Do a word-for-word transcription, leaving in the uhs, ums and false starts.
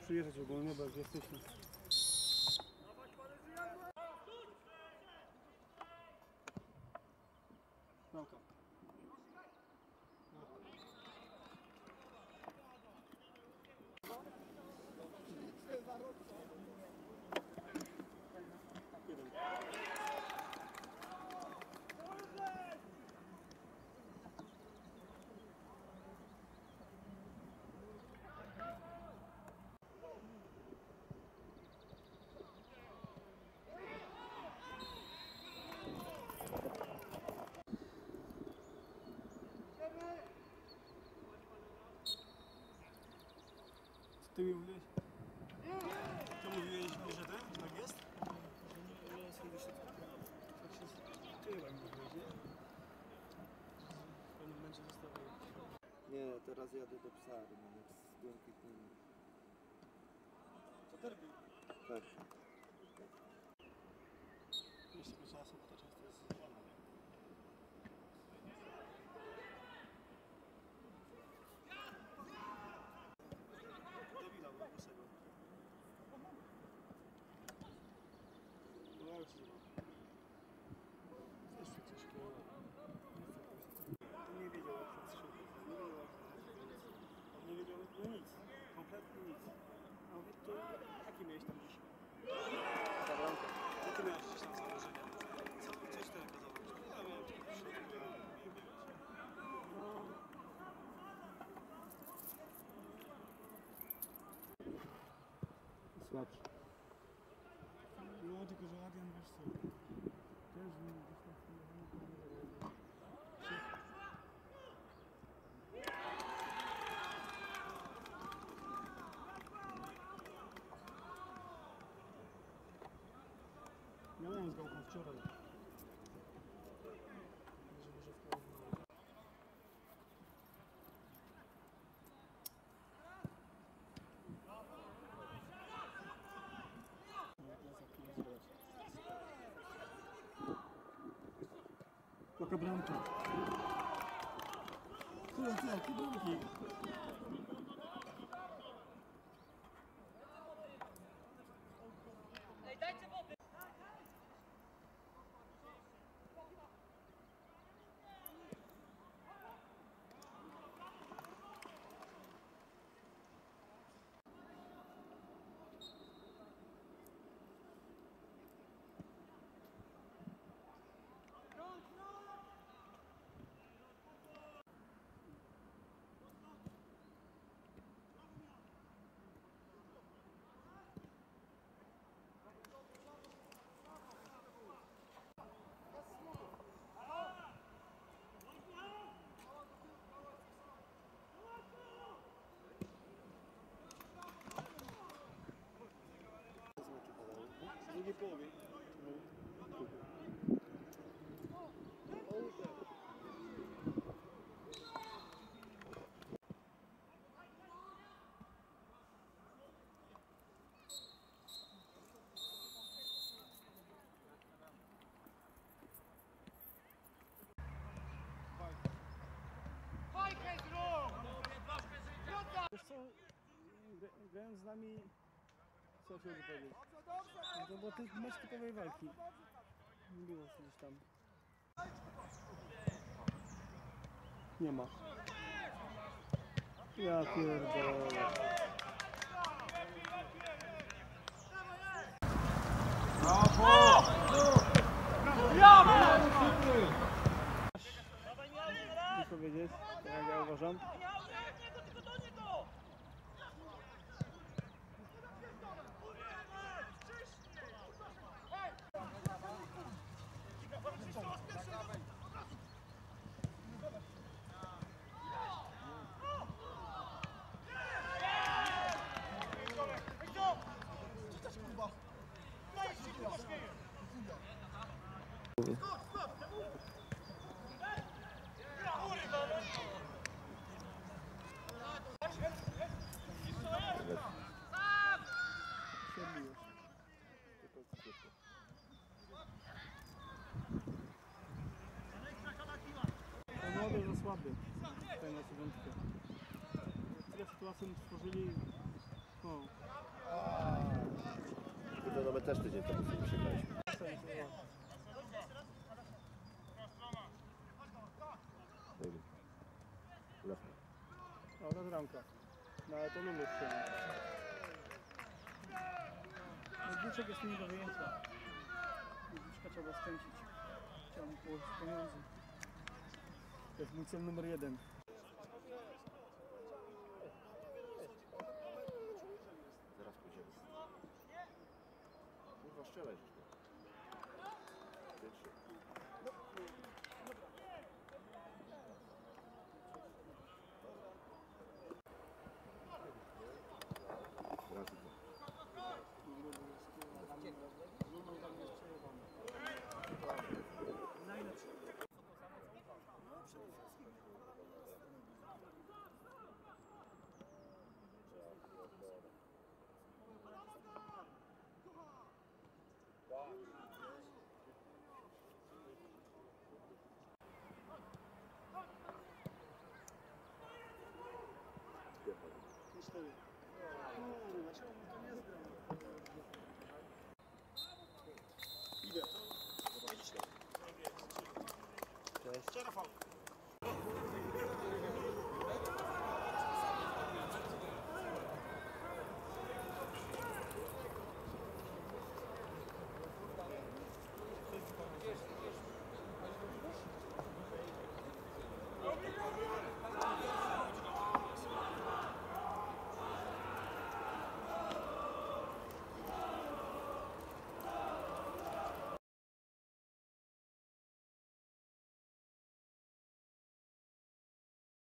przyjeżdżać ogólnie, bo jak jesteśmy. Nauka. Ty mi mówiłeś? To mówiłeś mi, że ten, że tak jest? Że nie jest wyśrodka. Tak się tyłem mówiłeś, nie? W pewnym momencie zostawił. Nie, teraz jadę do Psary, mam z błękitnymi. To derby. Tak. Jeśli tego czasu, bo to często jest wolno, nie? Debila, bo łysego. No ale co to? Jeszcze coś takiego. On nie wiedział jak to strzelić, nie wiedział jak to zrobić. On nie wiedział no nic, kompletnie nic. A mówię, to jaki miałeś tam dziś? Ta bramka. Jakie miałeś gdzieś tam założenia? Co, coś tylko założyć? Ja miałem tylko w środku, ja nie biegać. Słabszy. No tylko, że Adrian wiesz co? Też nie gdzieś tam Miałem z gałką wczoraj. Może może w koło. Jaka bramka? Które co? Jakie bramki? W drugiej połowie. Wiesz co, grając z nami, co chciałbym powiedzieć? No to było ty, mecz typowej walki. Nie było gdzieś tam. Nie ma. Ja pierdolę. Brawo! Nie powiedzieć, tak jak ja uważam. Młody za słaby. Tutaj na dziewiątkę. Tyle sytuacji stworzyli. No. Kurde, no my też tydzień temu sobie przegraliśmy. Lewka. Dobra bramka. No ale to lubię strzelić. Ludwiczek jest nie do wyjęcia. Ludwiczka trzeba skręcić. Trzeba mu położyć pieniądze. To jest mój cel numer jeden. Zaraz pójdziemy. Kurwa, strzelaj.